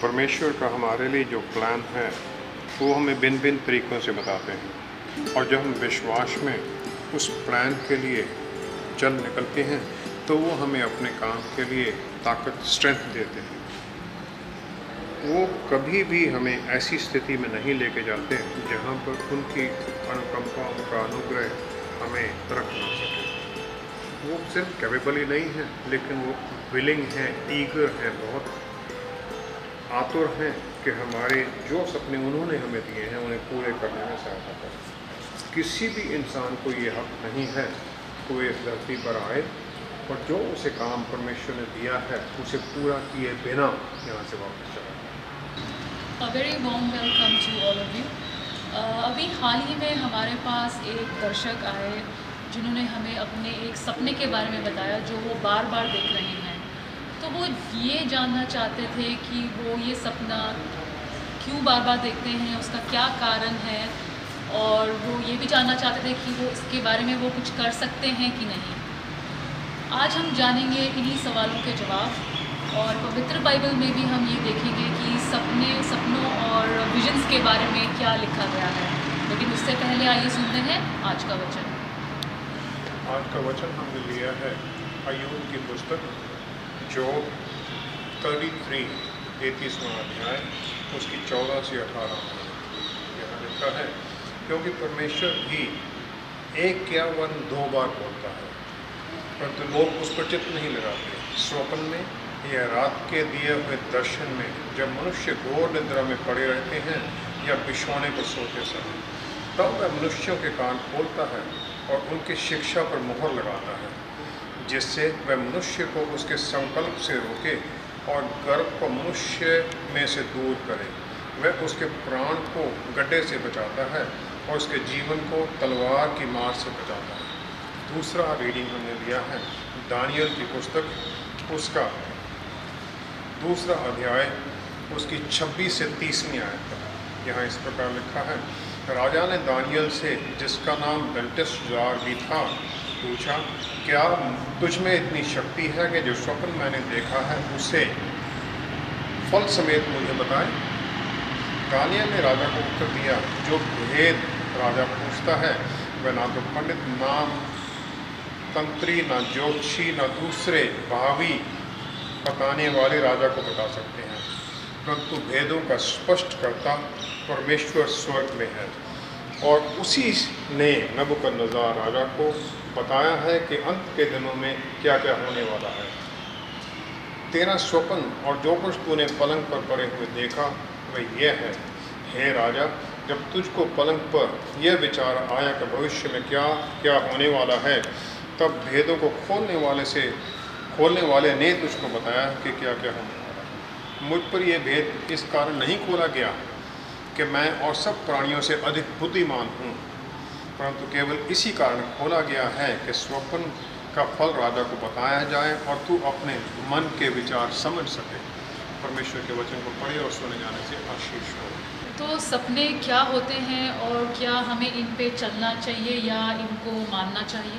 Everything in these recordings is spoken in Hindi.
परमेश्वर का हमारे लिए जो प्लान है वो हमें भिन्न भिन्न तरीक़ों से बताते हैं, और जब हम विश्वास में उस प्लान के लिए चल निकलते हैं तो वो हमें अपने काम के लिए ताकत, स्ट्रेंथ देते हैं। वो कभी भी हमें ऐसी स्थिति में नहीं लेके जाते जहाँ पर उनकी अनुकंपा, उनका अनुग्रह हमें रख ना सके। वो सिर्फ कैपेबल ही नहीं है, लेकिन वो विलिंग है, ईगर है, बहुत आतुर हैं कि हमारे जो सपने उन्होंने हमें दिए हैं उन्हें पूरे करने में सहायता करें। किसी भी इंसान को ये हक नहीं है कि इस धरती पर आए और जो उसे काम परमेश्वर ने दिया है उसे पूरा किए बिना यहाँ से वापस चला जाए। A very warm welcome to all of you. अभी हाल ही में हमारे पास एक दर्शक आए जिन्होंने हमें अपने एक सपने के बारे में बताया जो वो बार बार देख रहे हैं। तो वो ये जानना चाहते थे कि वो ये सपना क्यों बार बार देखते हैं, उसका क्या कारण है, और वो ये भी जानना चाहते थे कि वो इसके बारे में वो कुछ कर सकते हैं कि नहीं। आज हम जानेंगे इन्हीं सवालों के जवाब, और पवित्र बाइबल में भी हम ये देखेंगे कि सपनों और विजन्स के बारे में क्या लिखा गया है। लेकिन उससे पहले आइए सुनते हैं आज का वचन। आज का वचन हमने लिया है अय्यूब की पुस्तक जो 33वां अध्याय उसकी 14 से 18 यहाँ लिखा है, क्योंकि परमेश्वर भी एक क्या वन 2 बार बोलता है, परंतु लोग उस पर चित्त नहीं लगाते। स्वप्न में या रात के दिए हुए दर्शन में, जब मनुष्य घोर निद्रा में पड़े रहते हैं या बिछौने पर सोते समय, तब वह मनुष्यों के कान खोलता है और उनकी शिक्षा पर मोहर लगाता है, जिससे वह मनुष्य को उसके संकल्प से रोके और गर्भ को मनुष्य में से दूर करे। वह उसके प्राण को गड्ढे से बचाता है और उसके जीवन को तलवार की मार से बचाता है। दूसरा रीडिंग हमने लिया है दानियल की पुस्तक उसका 2 अध्याय उसकी 26 से 30वीं आयत पर। यहाँ इस प्रकार लिखा है, राजा ने दानियल से, जिसका नाम बेल्टेशजार भी था, पूछा, क्या तुझ में इतनी शक्ति है कि जो स्वप्न मैंने देखा है उसे फल समेत मुझे बताए? दानियल ने राजा को उत्तर दिया, जो भेद राजा पूछता है वह ना तो पंडित, ना तंत्री, ना ज्योतिषी, ना दूसरे भावी बताने वाले राजा को बता सकते हैं, परंतु भेदों का स्पष्ट करता परमेश्वर स्वर्ग में है, और उसी ने नबूकदनेस्सर राजा को बताया है कि अंत के दिनों में क्या क्या होने वाला है। तेरा स्वप्न और जो कुछ तूने पलंग पर पड़े हुए देखा वह यह है, हे राजा, जब तुझको पलंग पर यह विचार आया कि भविष्य में क्या क्या होने वाला है, तब भेदों को खोलने वाले ने तुझको बताया कि क्या क्या होने वाला है। मुझ पर यह भेद इस कारण नहीं खोला गया कि मैं और सब प्राणियों से अधिक बुद्धिमान हूँ, परंतु केवल इसी कारण खोला गया है कि स्वप्न का फल राजा को बताया जाए और तू अपने मन के विचार समझ सके। परमेश्वर के वचन को पढ़े और सुने जाने से आशीष हो। तो सपने क्या होते हैं और क्या हमें इन पे चलना चाहिए या इनको मानना चाहिए?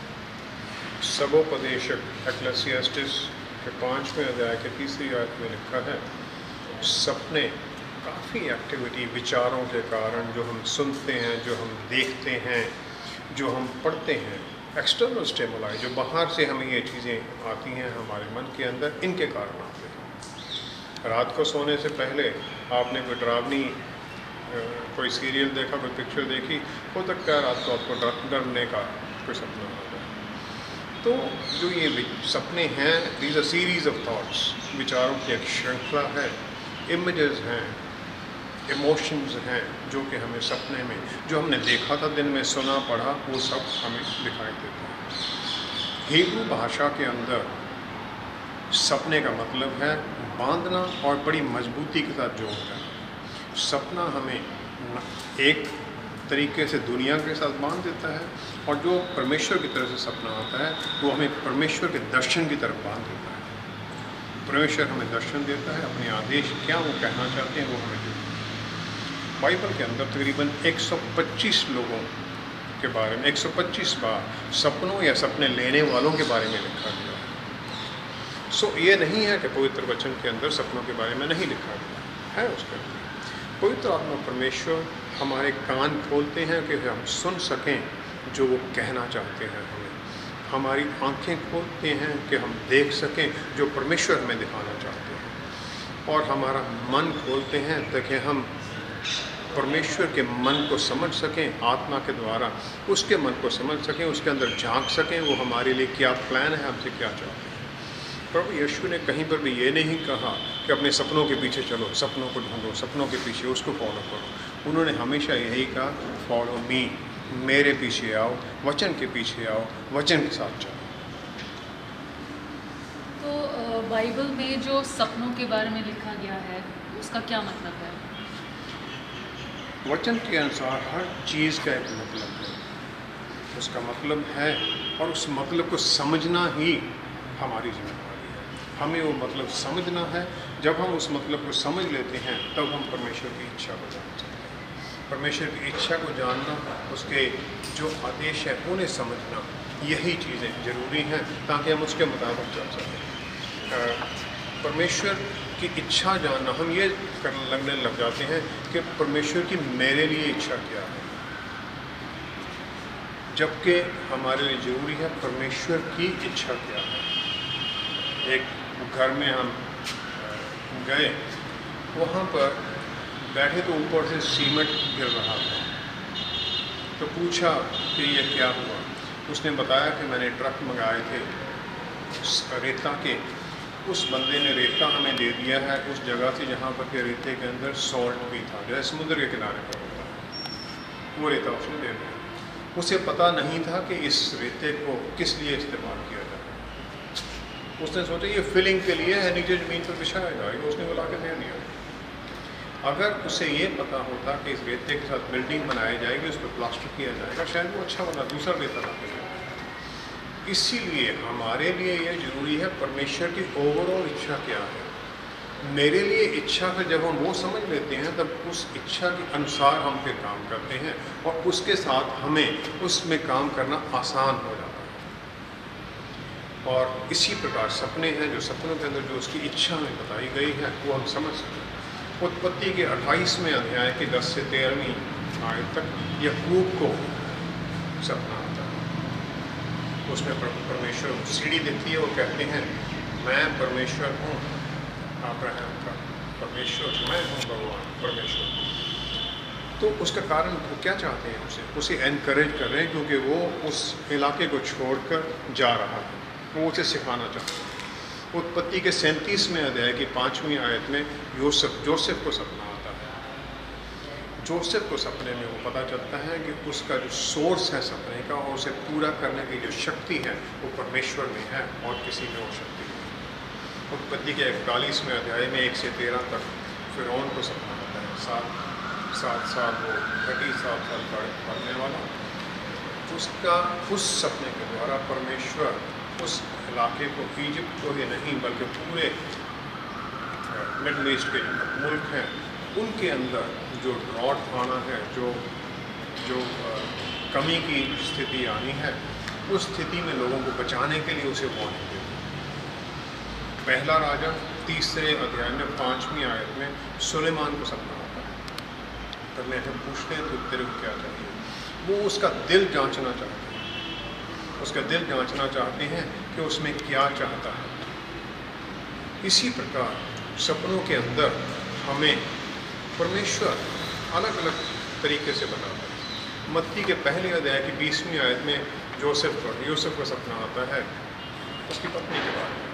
सबोपदेशक एक्लेसियास्टिस के 5वें अध्याय के 3री आयत में लिखा है, सपने काफ़ी एक्टिविटी, विचारों के कारण जो हम सुनते हैं, जो हम देखते हैं, जो हम पढ़ते हैं, एक्सटर्नल स्टिमुलाई जो बाहर से हमें ये चीज़ें आती हैं हमारे मन के अंदर, इनके कारण आते हैं। रात को सोने से पहले आपने कोई डरावनी कोई सीरियल देखा, कोई पिक्चर देखी, हो सकता है रात को आपको डरने का कोई सपना आ जाए। तो जो ये सपने हैं, these are series of thoughts, विचारों की एक श्रृंखला है, इमेजेस हैं, इमोशंस हैं, जो कि हमें सपने में जो हमने देखा था, दिन में सुना, पढ़ा, वो सब हमें दिखाई देता है। हिब्रू भाषा के अंदर सपने का मतलब है बांधना और बड़ी मजबूती के साथ जोड़ देना। सपना हमें एक तरीके से दुनिया के साथ बांध देता है, और जो परमेश्वर की तरफ से सपना आता है वो हमें परमेश्वर के दर्शन की तरफ बांध देता है। परमेश्वर हमें दर्शन देता है, अपने आदेश क्या वो कहना चाहते हैं वो हमें देता है। बाइबल के अंदर तकरीबन 125 लोगों के बारे में 125 बार सपनों या सपने लेने वालों के बारे में लिखा गया है। सो ये नहीं है कि पवित्र वचन के अंदर सपनों के बारे में नहीं लिखा गया है। उसके अंदर पवित्र आत्मा परमेश्वर हमारे कान खोलते हैं कि हम सुन सकें जो वो कहना चाहते हैं हमें। हमारी आंखें खोलते हैं कि हम देख सकें जो परमेश्वर हमें दिखाना चाहते हैं। और हमारा मन खोलते हैं ताकि हम परमेश्वर के मन को समझ सकें, आत्मा के द्वारा उसके मन को समझ सकें, उसके अंदर झांक सकें वो हमारे लिए क्या प्लान है, हमसे क्या चाहते हैं। प्रभु यीशु ने कहीं पर भी ये नहीं कहा कि अपने सपनों के पीछे चलो, सपनों को ढूंढो, सपनों के पीछे उसको फॉलो करो। उन्होंने हमेशा यही कहा, फॉलो मी, मेरे पीछे आओ, वचन के पीछे आओ, वचन के साथ चलो। तो बाइबल में जो सपनों के बारे में लिखा गया है उसका क्या मतलब है? वचन के अनुसार हर चीज़ का एक मतलब है, उसका मतलब है, और उस मतलब को समझना ही हमारी जिम्मेदारी है। हमें वो मतलब समझना है। जब हम उस मतलब को समझ लेते हैं तब हम परमेश्वर की इच्छा को जान सकते हैं। परमेश्वर की इच्छा को जानना, उसके जो आदेश है उन्हें समझना, यही चीज़ें ज़रूरी हैं ताकि हम उसके मुताबिक चल सकें। परमेश्वर की इच्छा जानना, हम ये लगने लग जाते हैं कि परमेश्वर की मेरे लिए इच्छा क्या है, जबकि हमारे लिए ज़रूरी है परमेश्वर की इच्छा क्या है। एक घर में हम गए, वहाँ पर बैठे तो ऊपर से सीमेंट गिर रहा था, तो पूछा कि ये क्या हुआ। उसने बताया कि मैंने ट्रक मंगाए थे रेता के, उस बंदे ने रेता हमें दे दिया है उस जगह से जहाँ पर के रेते के अंदर सॉल्ट भी था, जैसे समुद्र के किनारे पर होता है, वो रेता उसने दे दिया। उसे पता नहीं था कि इस रेते को किस लिए इस्तेमाल किया जाए। उसने सोचा ये फिलिंग के लिए है, नीचे ज़मीन पर बिछाया जाएगा, उसने बुला के दे दिया। अगर उसे ये पता होता कि इस रेते के साथ बिल्डिंग बनाई जाएगी, उस पर प्लास्टर किया जाएगा, शायद वो अच्छा बना दूसरा रेता ला के। इसीलिए हमारे लिए ये ज़रूरी है परमेश्वर की ओवरऑल इच्छा क्या है। मेरे लिए इच्छा है, जब हम वो समझ लेते हैं तब उस इच्छा के अनुसार हम फिर काम करते हैं और उसके साथ हमें उसमें काम करना आसान हो जाता है। और इसी प्रकार सपने हैं, जो सपनों के अंदर जो उसकी इच्छा में बताई गई है वो हम समझ सकते हैं। उत्पत्ति के 28वें अध्याय के 10 से 13वीं आयत तक याकूब को सपना आता है। उसमें परमेश्वर सीढ़ी दिखती है और कहते हैं मैं परमेश्वर हूँ अब्राहम का, परमेश्वर मैं हूँ भगवान परमेश्वर। तो उसका कारण वो क्या चाहते हैं, उसे एनकरेज कर रहे हैं क्योंकि वो उस इलाके को छोड़कर जा रहा है, वो उसे सिखाना चाहते हैं। उत्पत्ति के 37वें अध्याय की 5वीं आयत में जोसेफ को सपना आता है। जोसेफ को सपने में वो पता चलता है कि उसका जो सोर्स है सपने का और उसे पूरा करने की जो शक्ति है वो परमेश्वर में है और किसी में वो शक्ति नहीं। उत्पत्ति के 41वें अध्याय में 1 से 13 तक फिरौन को सपना आता है। 7 साल वो 37 साल पढ़ने वाला, उसका उस सपने के द्वारा परमेश्वर उस इलाके को, इजिप्ट को ही नहीं बल्कि पूरे मिडल ईस्ट के मुल्क हैं उनके अंदर जो ड्रॉट आना है, जो कमी की स्थिति आनी है, उस स्थिति में लोगों को बचाने के लिए उसे वार्निंग देती है। पहला राजा 3रे अध्याय में 5वीं आयत में सुलेमान को सपना आता है। तो मैं पूछते हैं तो तेरे को क्या चाहिए, वो उसका दिल जांचना चाहते हैं, उसका दिल जांचना चाहते हैं कि उसमें क्या चाहता है। इसी प्रकार सपनों के अंदर हमें परमेश्वर अलग अलग तरीके से बताता है। मत्ती के पहले अध्याय की 20वीं आयत में यूसुफ का सपना आता है उसकी पत्नी के बारे में।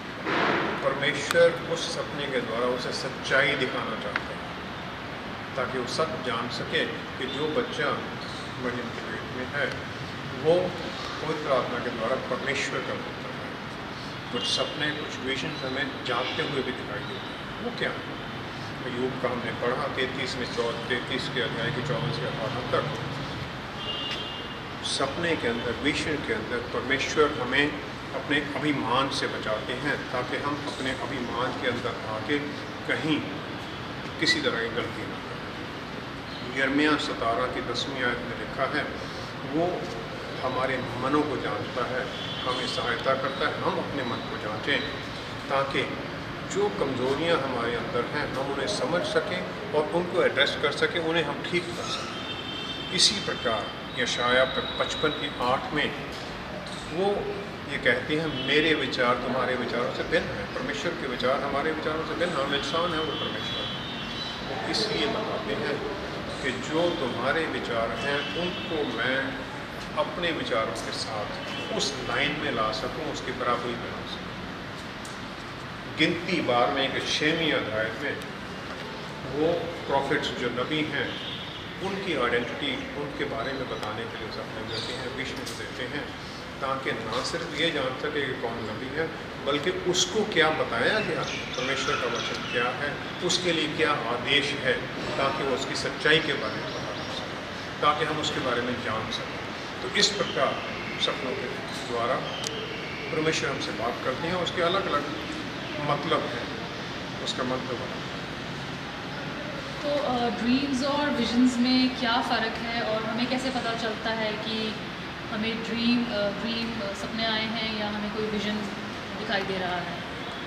परमेश्वर उस सपने के द्वारा उसे सच्चाई दिखाना चाहता है ताकि वो सब जान सके कि जो बच्चा मरियम के पेट में है वो पवित्र आत्मा के द्वारा परमेश्वर का पुत्र है। कुछ सपने, कुछ विजन हमें जागते हुए भी दिखाई देते हैं। वो क्या है? यूब का हमने पढ़ा 33 के अध्याय के 14 से 18 तक। सपने के अंदर, विजन के अंदर परमेश्वर हमें अपने अभिमान से बचाते हैं ताकि हम अपने अभिमान के अंदर आके कहीं किसी तरह की गलती ना करें। यिर्मयाह 17 की 10वीं आयत में लिखा है वो हमारे मनों को जांचता है, हमें सहायता करता है हम अपने मन को जांचें ताकि जो कमज़ोरियाँ हमारे अंदर हैं हम उन्हें समझ सकें और उनको एड्रेस कर सकें, उन्हें हम ठीक कर सकें। इसी प्रकार यशाया 55:8 में वो ये कहती हैं, मेरे विचार तुम्हारे विचारों से भिन्न हैं। परमेश्वर के विचार हमारे विचारों से भिन्न, हम इंसान हैं, वो परमेश्वर है। वो इसलिए बताते हैं कि जो तुम्हारे विचार हैं उनको मैं अपने विचारों के साथ उस लाइन में ला सकूं, उसकी बराबरी में ला सकूं। गिनती 12 के 6वें अध्याय में वो प्रॉफिट्स जो नबी हैं उनकी आइडेंटिटी, उनके बारे में बताने के लिए सपने देते हैं, विष्णु देते हैं, ताकि ना सिर्फ ये जान सके कि कौन नबी है, बल्कि उसको क्या बताया गया, परमेश्वर का वचन क्या है, उसके लिए क्या आदेश है, ताकि वो उसकी सच्चाई के बारे में बता सके, ताकि हम उसके बारे में जान सकें। तो इस प्रकार सपनों के द्वारा परमेश्वर हमसे बात करते हैं, उसके अलग अलग मतलब है, उसका मतलब है। तो ड्रीम्स और विजन्स में क्या फ़र्क है, और हमें कैसे पता चलता है कि हमें ड्रीम सपने आए हैं या हमें कोई विजन दिखाई दे रहा है?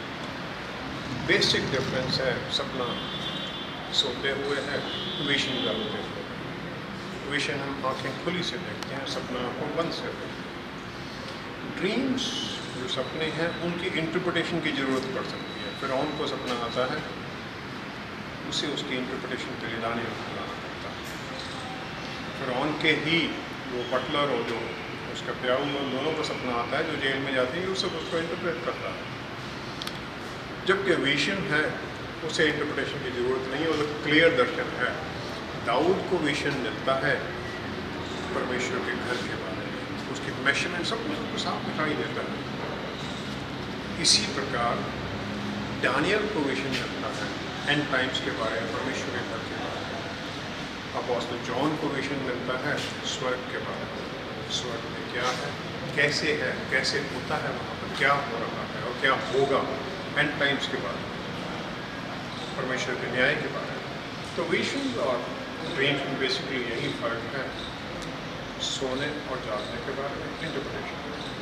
बेसिक डिफरेंस है, सपना सोते हुए है, विजन करते हुए। विजन हम आंखें खुली से देखते हैं, सपना आंखों बंद से देखते हैं। ड्रीम्स जो सपने हैं उनकी इंटरप्रिटेशन की ज़रूरत पड़ सकती है। फिरौन को सपना आता है, उसे उसकी इंटरप्रिटेशन के लिए लाने पड़ता है। फिरौन के ही वो बटलर और जो उसका प्याऊ, उन दोनों को सपना आता है, जो जेल में जाती है, उससे उसको इंटरप्रेट करता है। जबकि विजन है उसे इंटरप्रिटेशन की ज़रूरत नहीं है, वो क्लियर दर्शन है। दाऊद को विजन मिलता है परमेश्वर के घर के बारे में, उसकी मेजरमेंट सब कुछ उसको साफ दिखाई देता है। इसी प्रकार दानियल को विजन मिलता है एंड टाइम्स के बारे में, परमेश्वर के घर के बारे में। अपोस्टल जॉन को विजन मिलता है स्वर्ग के बारे में, स्वर्ग में क्या है, कैसे होता है, वहाँ पर क्या हो रहा है और क्या होगा, एंड टाइम्स के बारे में, परमेश्वर के न्याय के बारे में। तो विजन और ड्रीम्स में बेसिकली यही फ़र्क है, सोने और जागने के बारे में, इंटरप्रिटेशन।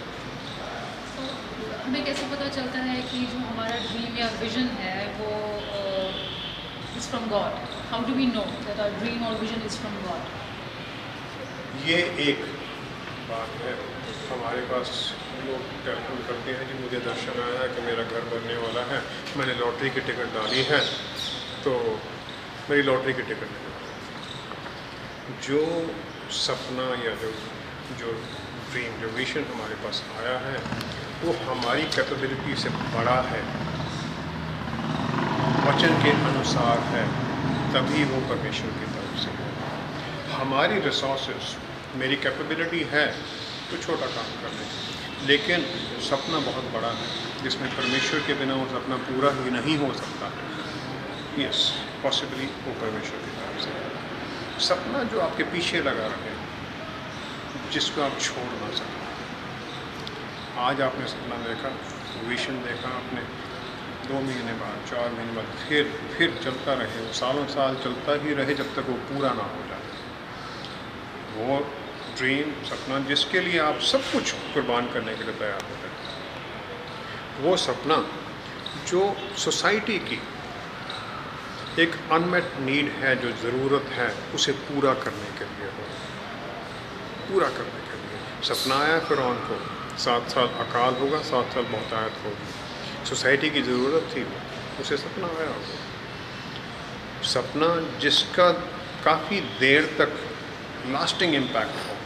हमें कैसे पता चलता है कि जो हमारा ड्रीम या विजन है वो is from God? How do we know that our dream और विजन इज़ फ्रॉम गॉड? ये एक बात है। हमारे पास लोग टेलीफोन करते हैं कि मुझे दर्शन आया है कि मेरा घर बनने वाला है, मैंने लॉटरी की टिकट डाली है, तो मेरी लॉटरी की टिकट है। जो सपना या जो ड्रीम, जो विजन हमारे पास आया है, वो हमारी कैपेबिलिटी से बड़ा है, वचन के अनुसार है, तभी वो परमेश्वर की तरफ से है। हमारी रिसोर्सेस, मेरी कैपेबिलिटी है तो छोटा काम करने की, लेकिन सपना बहुत बड़ा है जिसमें परमेश्वर के बिना वो सपना पूरा ही नहीं हो सकता। यस, पॉसिबली वो परमेश्वर की तरफ से है। सपना जो आपके पीछे लगा रहे, जिसको आप छोड़ ना सकें। आज आपने सपना देखा, विजन देखा आपने, 2 महीने बाद, 4 महीने बाद फिर चलता रहे, वो सालों साल चलता ही रहे जब तक वो पूरा ना हो जाए। वो ड्रीम, सपना जिसके लिए आप सब कुछ कुर्बान करने के लिए तैयार होते हैं, वो सपना जो सोसाइटी की एक अनमेट नीड है, जो ज़रूरत है, उसे पूरा करने के लिए हो, पूरा करने के लिए। सपना आया फिरौन को, 7 साल अकाल होगा, 7 साल बहुतायत होगी, सोसाइटी की ज़रूरत थी, उसे सपना आया होगा। सपना जिसका काफ़ी देर तक लास्टिंग इम्पैक्ट हो,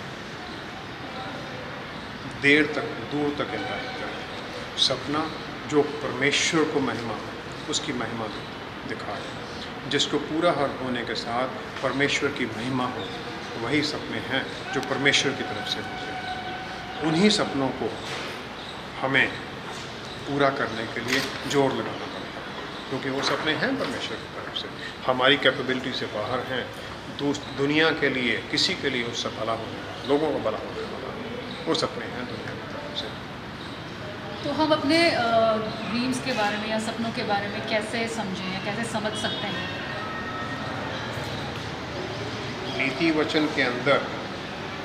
देर तक, दूर तक इम्पैक्ट करे। सपना जो परमेश्वर को महिमा, उसकी महिमा दिखाए, जिसको पूरा होने के साथ परमेश्वर की महिमा हो, वही सपने हैं जो परमेश्वर की तरफ से होते हैं। उन्हीं सपनों को हमें पूरा करने के लिए जोर लगाना पड़ता है, क्योंकि वो सपने हैं परमेश्वर की तरफ से, हमारी कैपेबिलिटी से बाहर हैं। दुनिया के लिए, किसी के लिए उससे भला होने वाला, लोगों को भला होने वाला, वो सपने हैं दुनिया की तरफ से। तो हम अपने ड्रीम्स के बारे में या सपनों के बारे में कैसे समझें या कैसे समझ सकते हैं? नीति वचन के अंदर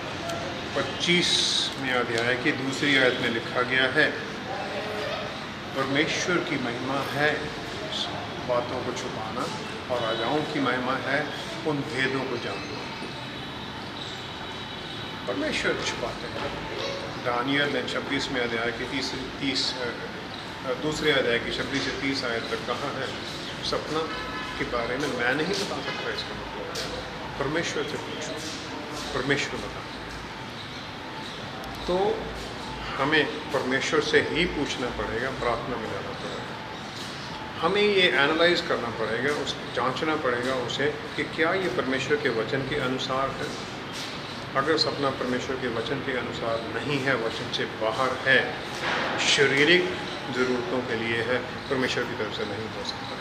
25वें अध्याय की 2री आयत में लिखा गया है परमेश्वर की महिमा है बातों को छुपाना, और राजाओं की महिमा है उन भेदों को जानना। परमेश्वर छुपाते हैं। दानियल ने 26वें अध्याय की दूसरे अध्याय की 26 से 30 आयत तक कहा है, सपना के बारे में मैं नहीं बता सकता, इसका मतलब परमेश्वर से पूछो, परमेश्वर बता। तो हमें परमेश्वर से ही पूछना पड़ेगा, प्रार्थना में जाना पड़ेगा, हमें ये एनालाइज करना पड़ेगा, जांचना पड़ेगा उसे कि क्या ये परमेश्वर के वचन के अनुसार है। अगर सपना परमेश्वर के वचन के अनुसार नहीं है, वचन से बाहर है, शारीरिक ज़रूरतों के लिए है, परमेश्वर की तरफ से नहीं हो सकता।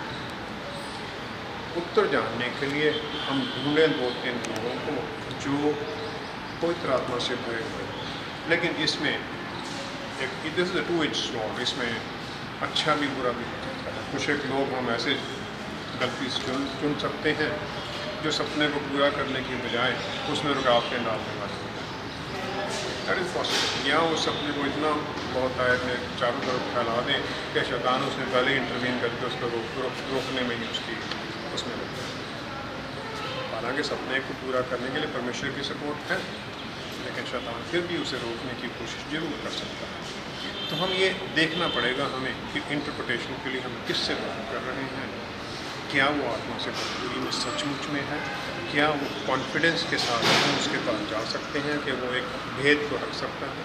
उत्तर जानने के लिए हम ढूंढें 2-3 लोगों को जो पवित्र आत्मा से भरे हुए, लेकिन इसमें एक this is a two edge sword, इसमें अच्छा भी बुरा भी हो सकता है। कुछ एक लोग हम ऐसे गलती से चुन सकते हैं जो सपने को पूरा करने की बजाय उसमें रुकावटें डालने वाले होते हैं। That is possible. या उस सपने को इतना बहुत आयत में चारों तरफ फैला दें कि शैतान उसमें पहले इंटरवीन करके उसको रोकने में ही उसमें लगता है। हालांकि सपने को पूरा करने के लिए परमेश्वर की सपोर्ट है, लेकिन शैतान फिर भी उसे रोकने की कोशिश जरूर कर सकता है। तो हम ये देखना पड़ेगा हमें कि इंटरप्रिटेशन के लिए हम किससे बात कर रहे हैं, क्या वो आत्मा से भरपूरी में सचमुच में है, क्या वो कॉन्फिडेंस के साथ हम उसके पास जा सकते हैं कि वो एक भेद को रख सकता है।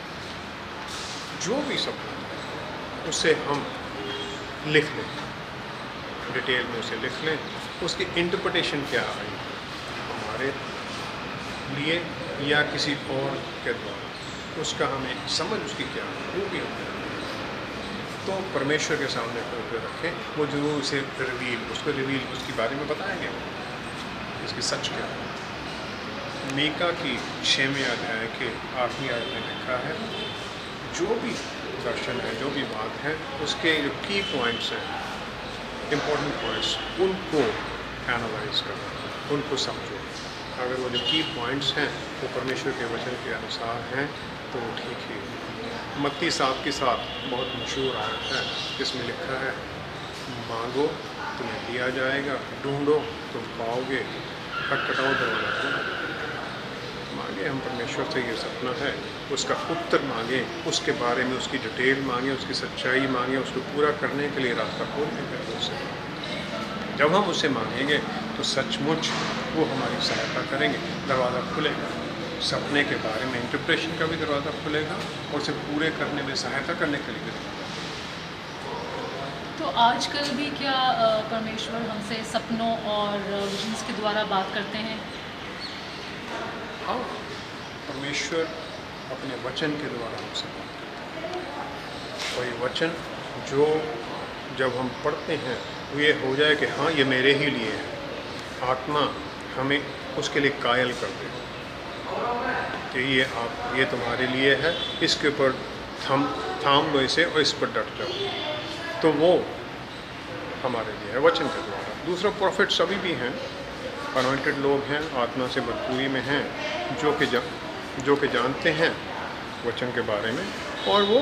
जो भी सपना है उसे हम लिख लें, डिटेल में उसे लिख लें, उसकी इंटरप्रिटेशन क्या आई हमारे लिए या किसी और के द्वारा, उसका हमें समझ उसकी क्या है वो भी हमें तो परमेश्वर के सामने रखें, वो जरूर उसे रिवील उसके बारे में बताएंगे इसकी सच क्या है। मीका की 6वें अध्याय के आखिरी आयत में लिखा है, जो भी दर्शन है, जो भी बात है, उसके जो की पॉइंट्स हैं, इम्पोर्टेंट पॉइंट्स, उनको एनालाइज करो, उनको समझो। अगर वो जो की पॉइंट्स हैं वो परमेश्वर के वचन के अनुसार हैं तो वो ठीक ही। मत्ती 7 के साथ बहुत मशहूर आयत है जिसमें लिखा है, मांगो तुम्हें दिया जाएगा, ढूंढो तुम पाओगे, खटखटाओ दरवाजा खोलो। मांगे हम परमेश्वर से ये सपना है, उसका उत्तर मांगे, उसके बारे में उसकी डिटेल मांगे, उसकी सच्चाई मांगे, उसको पूरा करने के लिए रास्ता खोलने के लिए उससे। जब हम उससे मांगेंगे तो सचमुच वो हमारी सहायता करेंगे, दरवाज़ा खुलेगा। सपने के बारे में इंटरप्रेशन का भी दरवाज़ा खुलेगा और उसे पूरे करने में सहायता करने के लिए भी। तो आजकल भी क्या परमेश्वर हमसे सपनों और विजन्स के द्वारा बात करते हैं? हाँ, परमेश्वर अपने वचन के द्वारा हमसे बात करते हैं। और ये वचन जो जब हम पढ़ते हैं वो ये हो जाए कि हाँ ये मेरे ही लिए है, आत्मा हमें उसके लिए कायल कर दे कि ये तुम्हारे लिए है, इसके ऊपर थाम लो इसे और इस पर डट जाओ। तो वो हमारे लिए है वचन के द्वारा। दूसरा, प्रॉफिट सभी भी हैं, अनॉइंटेड लोग हैं, आत्मा से भरपूरी में हैं, जो कि जानते हैं वचन के बारे में, और वो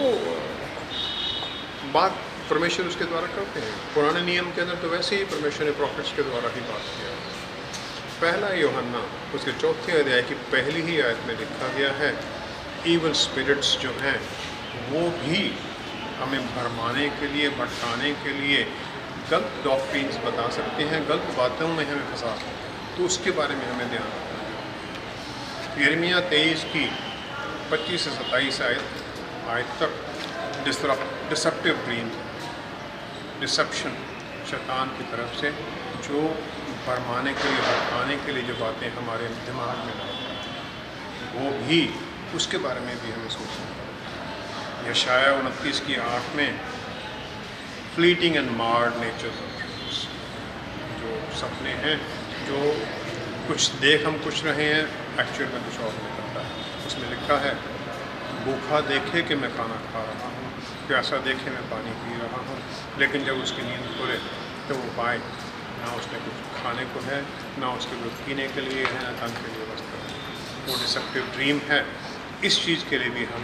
बात परमेश्वर उसके द्वारा करते हैं। पुराने नियम के अंदर तो वैसे ही परमेश्वर ने प्रॉफिट्स के द्वारा ही बात किया। पहला यूहन्ना उसके 4 अध्याय की पहली ही आयत में लिखा गया है, ईवल स्पिरिट्स जो हैं वो भी हमें भरमाने के लिए, भटकाने के लिए गलत डॉक्ट्रिन्स बता सकते हैं, गलत बातों में हमें फंसा सकते हैं। तो उसके बारे में हमें ध्यान रखना है। यिर्मयाह 23 की 25 से 27 आयत तक डिसेप्टिव ड्रीम, डिसेप्शन शैतान की तरफ से जो भरमाने के लिए, भटकाने के लिए जो बातें हमारे दिमाग में लाते हैं, वो भी उसके बारे में भी हमें सोचना है। यशाया 29 की 8 में fleeting and marred nature of dreams, जो सपने हैं, जो कुछ देख हम कुछ रहे हैं, एक्चुअल में कुछ और निकलता है। उसमें लिखा है, भूखा देखे कि मैं खाना खा रहा हूँ, प्यासा देखे मैं पानी पी रहा हूँ, लेकिन जब उसकी नींद खुले तो वो पाए ना उसने कुछ खाने को है, ना उसके कुछ पीने के लिए है, ना तन के लिए वस्त्र है। वो डिसेप्टिव ड्रीम है। इस चीज़ के लिए भी हमें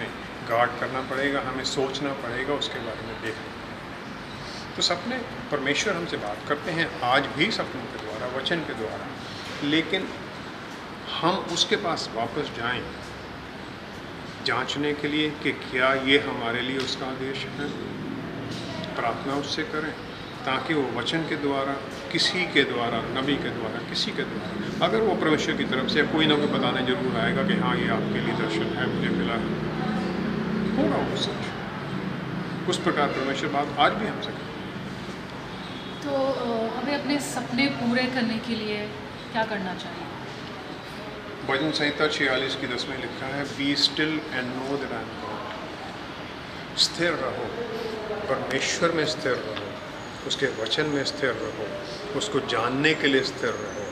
गार्ड करना पड़ेगा, हमें सोचना पड़ेगा, उसके बारे में देखना पड़ेगा। तो सपने, परमेश्वर हमसे बात करते हैं आज भी सपनों के द्वारा, वचन के द्वारा, लेकिन हम उसके पास वापस जाएं जांचने के लिए कि क्या ये हमारे लिए उसका आदेश है। प्रार्थना उससे करें ताकि वो वचन के द्वारा, किसी के द्वारा, नबी के द्वारा, किसी के द्वारा, अगर वो परमेश्वर की तरफ से कोई ना कोई बताने जरूर आएगा कि हाँ ये आपके लिए दर्शन है, मुझे मिला है, होगा वो सच। उस प्रकार परमेश्वर बात आज भी हमसे करे। तो हमें अपने सपने पूरे करने के लिए क्या करना चाहिए? भजन संहिता 46 की 10 में लिखा है, be still and know that I am God. स्थिर रहो, परमेश्वर में स्थिर रहो, उसके वचन में स्थिर रहो, उसको जानने के लिए स्थिर रहो।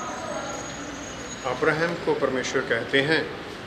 अब्राहम को परमेश्वर कहते हैं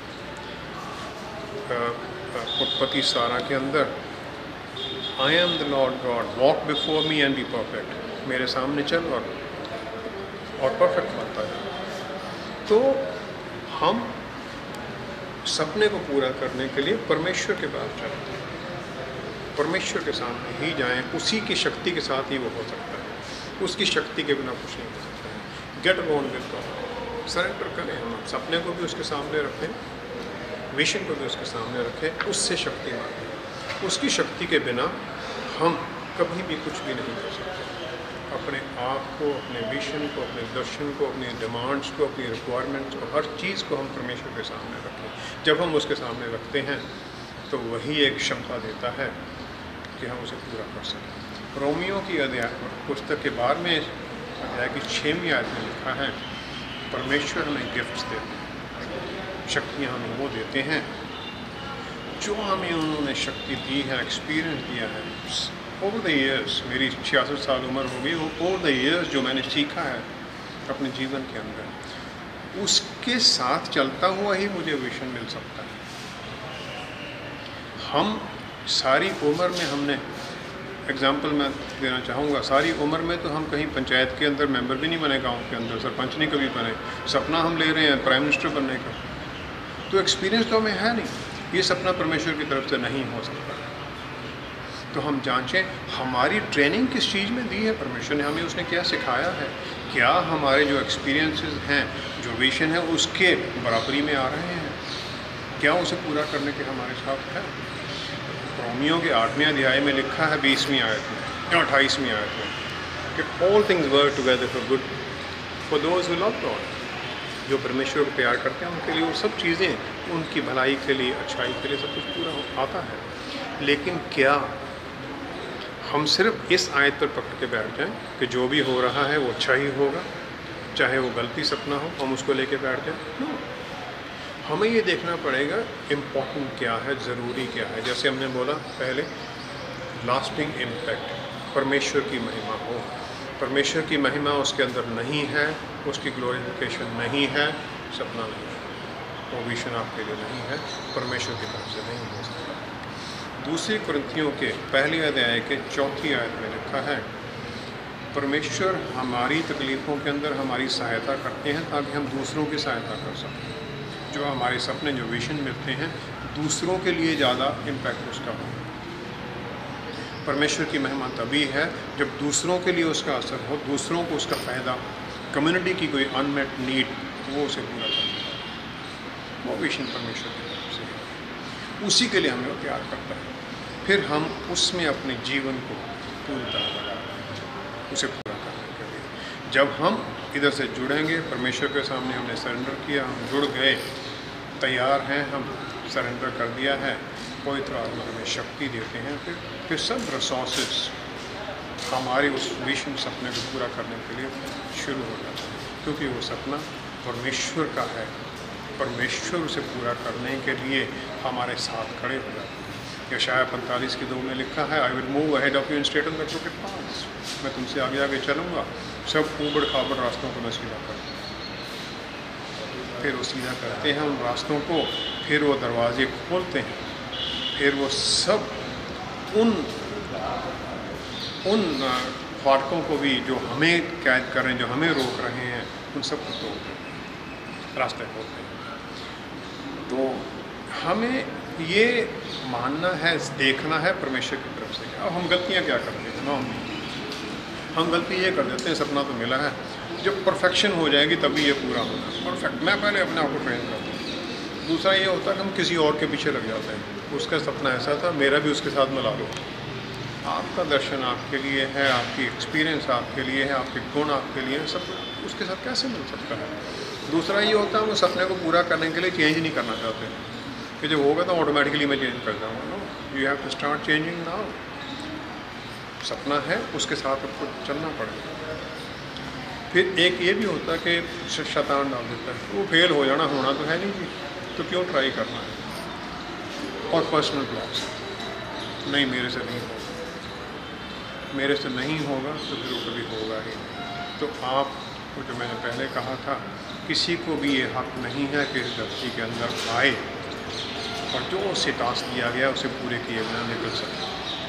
उत्पत्ति 17 के अंदर, I am the Lord God, walk before me and be perfect. मेरे सामने चल और परफेक्ट बनता है। तो हम सपने को पूरा करने के लिए परमेश्वर के पास जाते हैं, परमेश्वर के सामने ही जाएं, उसी की शक्ति के साथ ही वो हो सकता है, उसकी शक्ति के बिना कुछ नहीं हो सकता है। Get on with God, surrender करें, हम सपने को भी उसके सामने रखें, विजन को भी उसके सामने रखें, उससे शक्ति मांगें। उसकी शक्ति के बिना हम कभी भी कुछ भी नहीं कर सकते। अपने आप को, अपने विजन को, अपने दर्शन को, अपनी डिमांड्स को, अपनी रिक्वायरमेंट्स को, हर चीज़ को हम परमेश्वर के सामने रखें। जब हम उसके सामने रखते हैं तो वही एक क्षमता देता है कि हम उसे पूरा कर सकें। रोमियो की अध्याय पुस्तक के 12वें अध्याय की 6वीं आयत में लिखा है, परमेश्वर हमें गिफ्ट्स देते हैं, शक्तियाँ हमें वो देते हैं जो हमें उन्होंने शक्ति दी है, एक्सपीरियंस दिया है ओवर द ईयर्स। मेरी 66 साल उम्र हो गई, ओवर द ईयर्स जो मैंने सीखा है अपने जीवन के अंदर, उसके साथ चलता हुआ ही मुझे विजन मिल सकता है। हम सारी उम्र में, हमने एग्जाम्पल मैं देना चाहूँगा, सारी उम्र में तो हम कहीं पंचायत के अंदर मेंबर भी नहीं बने, गांव के अंदर सरपंच नहीं कभी बने। सपना हम ले रहे हैं प्राइम मिनिस्टर बनने का, तो एक्सपीरियंस तो हमें है नहीं। ये सपना परमेश्वर की तरफ से नहीं हो सकता। तो हम जांचें हमारी ट्रेनिंग किस चीज़ में दी है परमेश्वर ने, हमें उसने क्या सिखाया है, क्या हमारे जो एक्सपीरियंसेस हैं, जो विजन है, उसके बराबरी में आ रहे हैं, क्या उसे पूरा करने के हमारे साथ है। रोमियो के 8वें अध्याय में लिखा है 20वीं आयत में या 28वीं आयत में कि all things work together for good for those who love God. जो परमेश्वर को प्यार करते हैं उनके लिए वो सब चीज़ें उनकी भलाई के लिए, अच्छाई के लिए सब कुछ पूरा आता है। लेकिन क्या हम सिर्फ इस आयत पर पकड़ के बैठ जाएं कि जो भी हो रहा है वो अच्छा ही होगा, चाहे वो गलती सपना हो, हम उसको लेके बैठ जाएं? नो, हमें ये देखना पड़ेगा इम्पोर्टेंट क्या है, ज़रूरी क्या है। जैसे हमने बोला पहले, लास्टिंग इम्पैक्ट, परमेश्वर की महिमा हो। परमेश्वर की महिमा उसके अंदर नहीं है, उसकी ग्लोरिफिकेशन नहीं है, सपना नहीं है, वो विजन आपके लिए नहीं है, परमेश्वर की तरफ से नहीं हो सकता। दूसरी कुरिन्थियों के 1 अध्याय के 4 आयत में लिखा है, परमेश्वर हमारी तकलीफ़ों के अंदर हमारी सहायता करते हैं ताकि हम दूसरों की सहायता कर सकें। जो हमारे सपने, जो विजन मिलते हैं, दूसरों के लिए ज़्यादा इम्पैक्ट उसका हो। परमेश्वर की महिमा तभी है जब दूसरों के लिए उसका असर हो, दूसरों को उसका फ़ायदा, कम्युनिटी की कोई अनमेट नीड वो उसे पूरा करता है। वो विजन परमेश्वर की तरफ से है, उसी के लिए हमें वो प्यार करता है। फिर हम उसमें अपने जीवन को पूरी तरह लगाते हैं उसे पूरा करने के लिए। जब हम इधर से जुड़ेंगे, परमेश्वर के सामने हमने सरेंडर किया, हम जुड़ गए, तैयार हैं, हम सरेंडर कर दिया है, पवित्र आत्मा हमें शक्ति देते हैं, फिर सब रिसोर्सेस हमारे उस विजन सपने को पूरा करने के लिए शुरू हो जाता है, क्योंकि वो सपना परमेश्वर का है। परमेश्वर उसे पूरा करने के लिए हमारे साथ खड़े हो जाते हैं। यशाया 45 की 2 में लिखा है, I will move ahead of you in straight on the crooked paths. मैं तुमसे आगे आगे चलूँगा, सब ऊबड़ खाबड़ रास्तों को मैं सीधा करूँगा। फिर वो सीधा करते हैं उन रास्तों को, फिर वो दरवाजे खोलते हैं, फिर वो सब उन फाटकों को भी जो हमें कैद कर रहे हैं, जो हमें रोक रहे हैं, उन सब को तोड़ते हैं, रास्ते खोलते हैं। तो हमें ये मानना है, देखना है परमेश्वर की तरफ से। अब हम गलतियाँ क्या करते हैं ना, हम गलती ये कर देते हैं, सपना तो मिला है, जब परफेक्शन हो जाएगी तभी ये पूरा होना है। परफेक्ट मैं पहले अपने आप को ट्रेन करता हूँ। दूसरा ये होता है कि हम किसी और के पीछे लग जाते हैं, उसका सपना ऐसा था, मेरा भी उसके साथ मिला दो। आपका दर्शन आपके लिए है, आपकी एक्सपीरियंस आपके लिए है, आपके गुण आपके लिए है, सब उसके साथ कैसे मिल सकता है। दूसरा ये होता है हम उस सपने को पूरा करने के लिए चेंज नहीं करना चाहते कि जब होगा तो ऑटोमेटिकली मैं चेंज कर जाऊँगा। No, you have to start changing now. सपना है, उसके साथ आपको चलना पड़ेगा। फिर एक ये भी होता है कि शैतान डाल देता है, वो फेल हो जाना, होना तो है नहीं जी, तो क्यों ट्राई करना है। और पर्सनल ब्लॉक्स, नहीं मेरे से नहीं होगा, मेरे से नहीं होगा तो फिर वो कभी होगा ही नहीं। तो आपको जो मैंने पहले कहा था, किसी को भी ये हक नहीं है कि इस धरती के अंदर आए और जो उसे टास्क दिया गया उसे पूरे किए बिना निकल सके।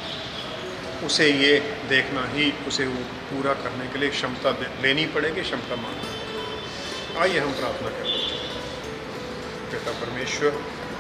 उसे ये देखना ही, उसे वो पूरा करने के लिए क्षमता लेनी पड़ेगी, क्षमता मांगनी पड़ेगी। आइए हम प्रार्थना करें। पिता परमेश्वर,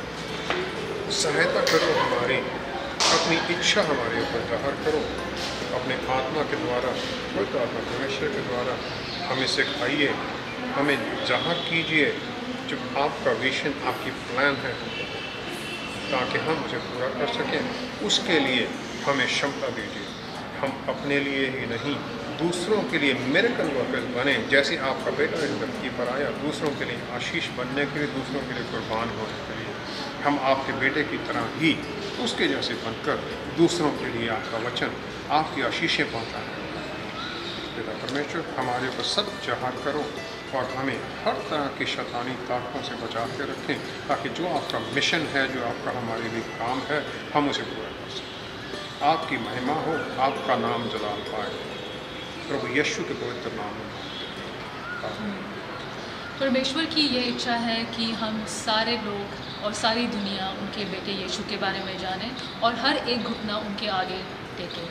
सहायता करो हमारी, अपनी इच्छा हमारे ऊपर जाहिर करो, अपने आत्मा के द्वारा, पवित्र आत्मा परमेश्वर के द्वारा हमें सिखाइए, हमें जाहिर कीजिए जो आपका विजन, आपकी प्लान है, ताकि हम उसे पूरा कर सकें। उसके लिए हमें क्षमता दीजिए। हम अपने लिए ही नहीं, दूसरों के लिए मिरेकल वर्कर्स बने। जैसे आपका बेटा इस धरती पर आया दूसरों के लिए आशीष बनने के लिए, दूसरों के लिए कुर्बान होने के लिए, हम आपके बेटे की तरह ही उसके जैसे बनकर दूसरों के लिए आपका वचन, आपकी आशीषें पहुँचाएँ। पिता परमेश्वर, हमारे ऊपर सब जाहिर करो और हमें हर तरह की शैतानी ताकतों से बचा के रखें, ताकि जो आपका मिशन है, जो आपका हमारे लिए काम है, हम उसे पूरा कर सकें। आपकी महिमा हो, आपका नाम जलाल पाए, प्रभु यीशु के पवित्र नाम में। परमेश्वर की ये इच्छा है कि हम सारे लोग और सारी दुनिया उनके बेटे यीशु के बारे में जाने और हर एक घुटना उनके आगे टेके।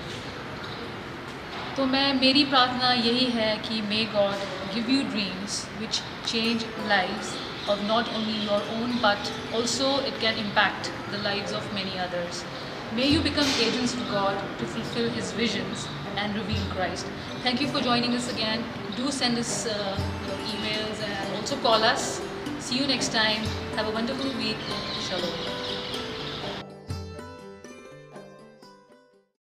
तो मेरी प्रार्थना यही है कि may God give you dreams which change lives of not only your own but also it can impact the lives of many others. May you become agents of God to fulfill His visions and reveal Christ. Thank you for joining us again. Do send us your emails and also call us. See you next time. Have a wonderful week. Shalom.